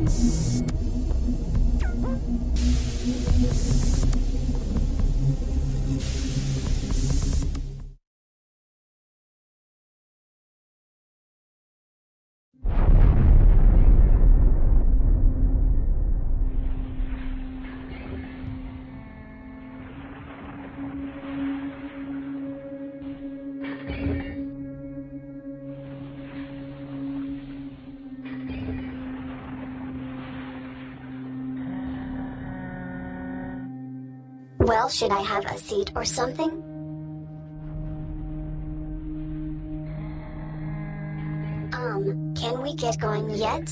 Well, should I have a seat or something? Can we get going yet?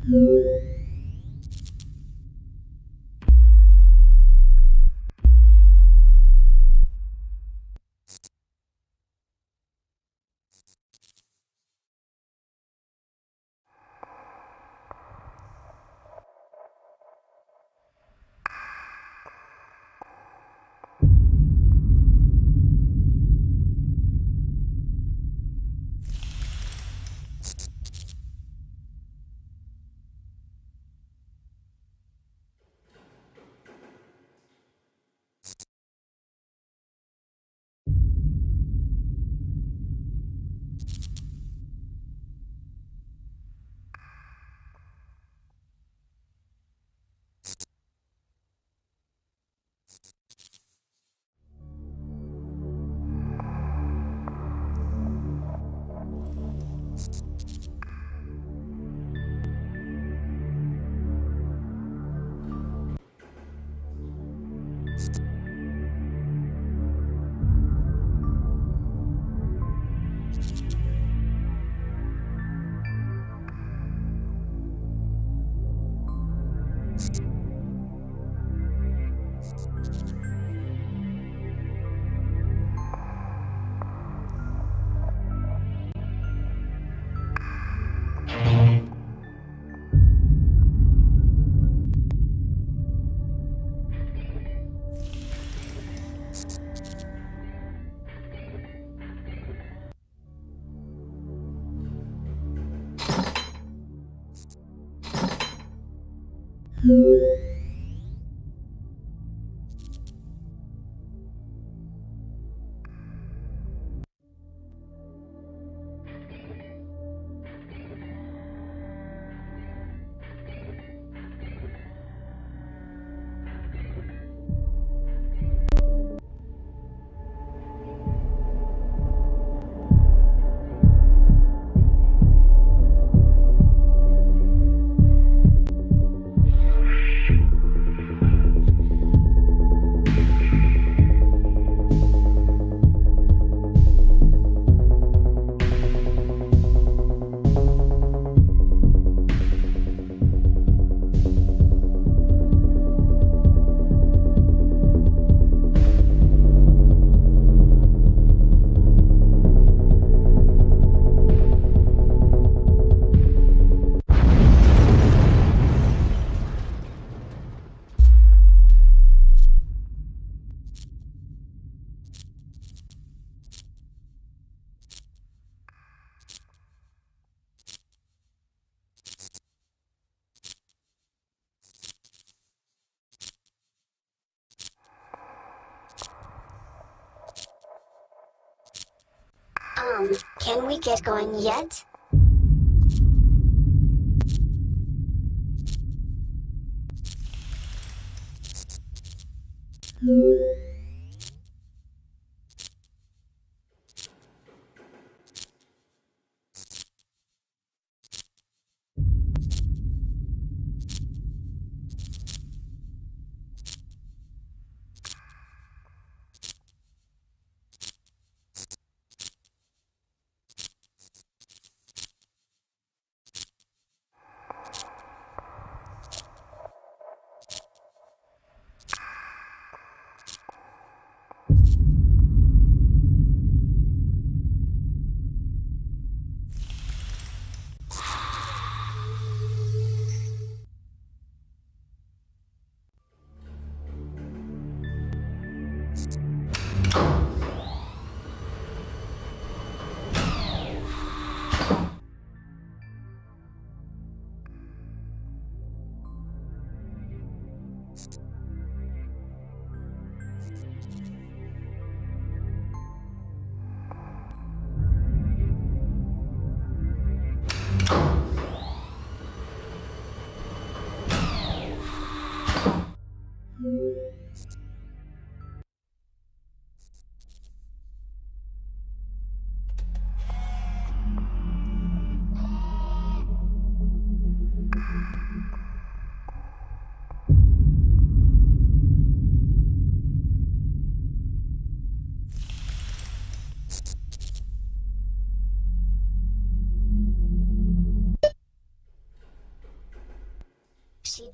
Can we get going yet?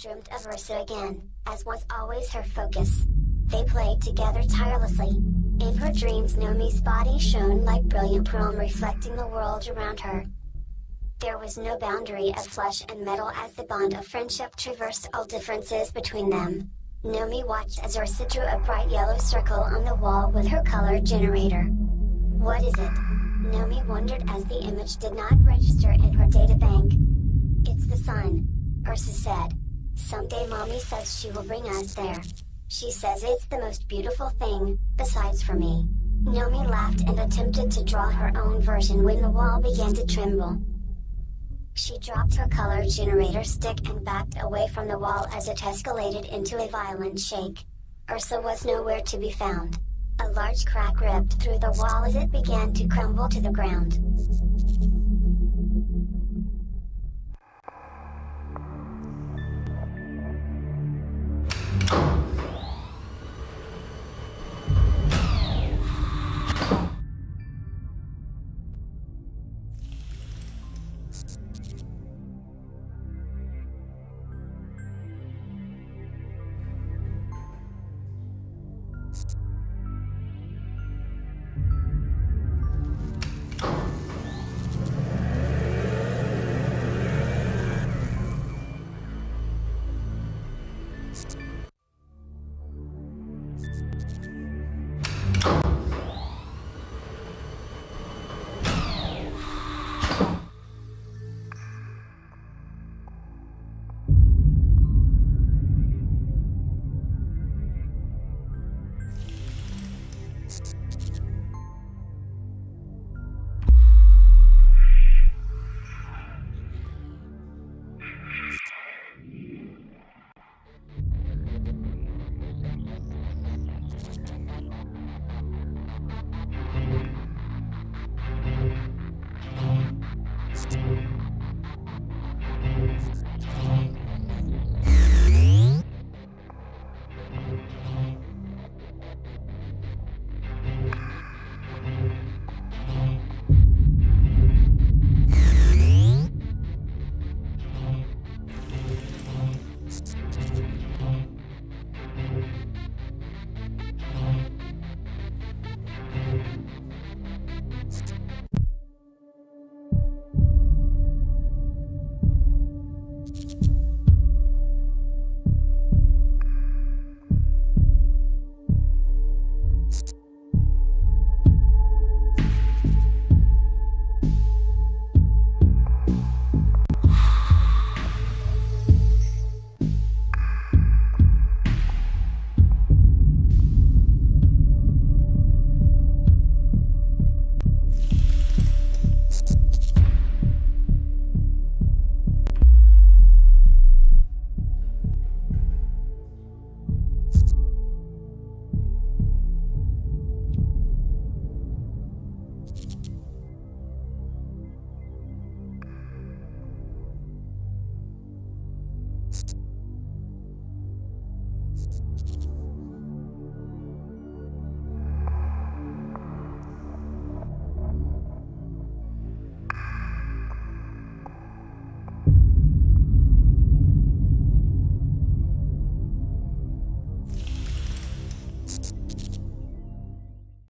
dreamt of Ursa again, as was always her focus. They played together tirelessly. In her dreams, Nomi's body shone like brilliant chrome, reflecting the world around her. There was no boundary of flesh and metal as the bond of friendship traversed all differences between them. Nomi watched as Ursa drew a bright yellow circle on the wall with her color generator. What is it? Nomi wondered as the image did not register in her databank. It's the sun, Ursa said. Someday Mommy says she will bring us there. She says it's the most beautiful thing, besides for me. Nomi laughed and attempted to draw her own version when the wall began to tremble. She dropped her color generator stick and backed away from the wall as it escalated into a violent shake. Ursa was nowhere to be found. A large crack ripped through the wall as it began to crumble to the ground.